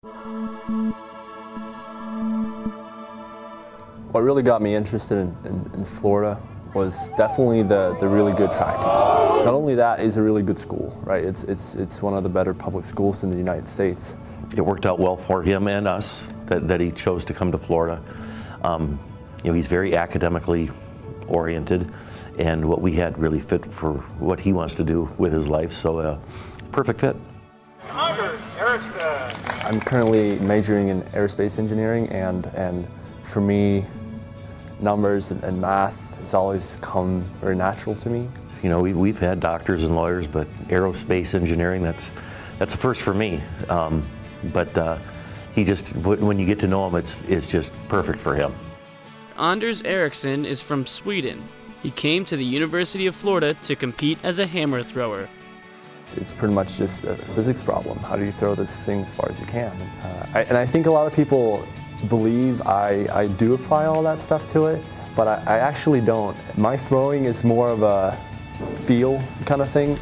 What really got me interested in Florida was definitely the really good track. Not only that, it's a really good school, right? It's one of the better public schools in the United States. It worked out well for him and us that he chose to come to Florida. You know, he's very academically oriented, and what we had really fit for what he wants to do with his life, so perfect fit. Anders Eriksson. I'm currently majoring in aerospace engineering, and for me, numbers and math has always come very natural to me. You know, we've had doctors and lawyers, but aerospace engineering, that's a first for me. But he just, when you get to know him, it's just perfect for him. Anders Eriksson is from Sweden. He came to the University of Florida to compete as a hammer thrower. It's pretty much just a physics problem. How do you throw this thing as far as you can? And I think a lot of people believe I do apply all that stuff to it, but I actually don't. My throwing is more of a feel kind of thing.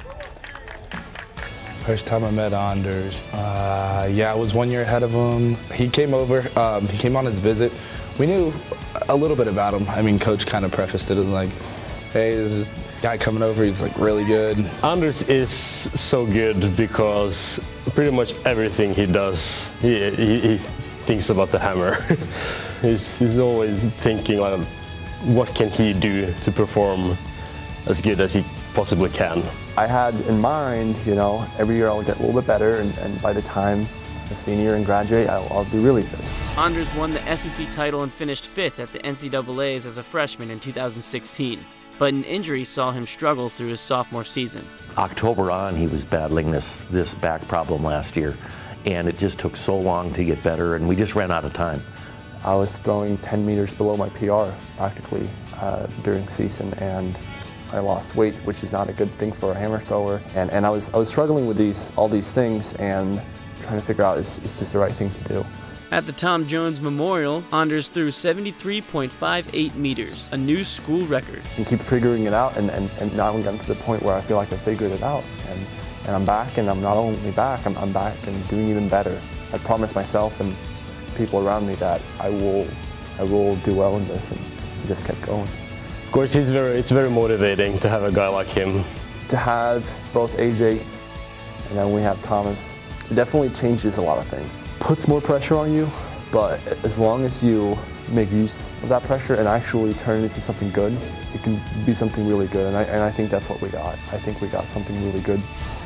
First time I met Anders, yeah, I was 1 year ahead of him. He came over, he came on his visit. We knew a little bit about him. I mean, Coach kind of prefaced it as like, hey, there's this guy coming over, he's like really good. Anders is so good because pretty much everything he does, he thinks about the hammer. he's always thinking like, what can he do to perform as good as he possibly can. I had in mind, you know, every year I'll get a little bit better, and by the time I'm a senior and graduate, I'll be really good. Anders won the SEC title and finished 5th at the NCAAs as a freshman in 2016, but an injury saw him struggle through his sophomore season. October on, he was battling this back problem last year, and it just took so long to get better, and we just ran out of time. I was throwing 10 meters below my PR practically during season, and I lost weight, which is not a good thing for a hammer thrower. And I was struggling with all these things and trying to figure out, is this the right thing to do? At the Tom Jones Memorial, Anders threw 73.58 meters, a new school record. And keep figuring it out, and now I'm getting to the point where I feel like I figured it out. And I'm back, and I'm not only back, I'm back and doing even better. I promised myself and people around me that I will do well in this, and I just kept going. Of course, it's very motivating to have a guy like him. To have both AJ and then we have Thomas, it definitely changes a lot of things. Puts more pressure on you, but as long as you make use of that pressure and actually turn it into something good, it can be something really good, and I think that's what we got. I think we got something really good.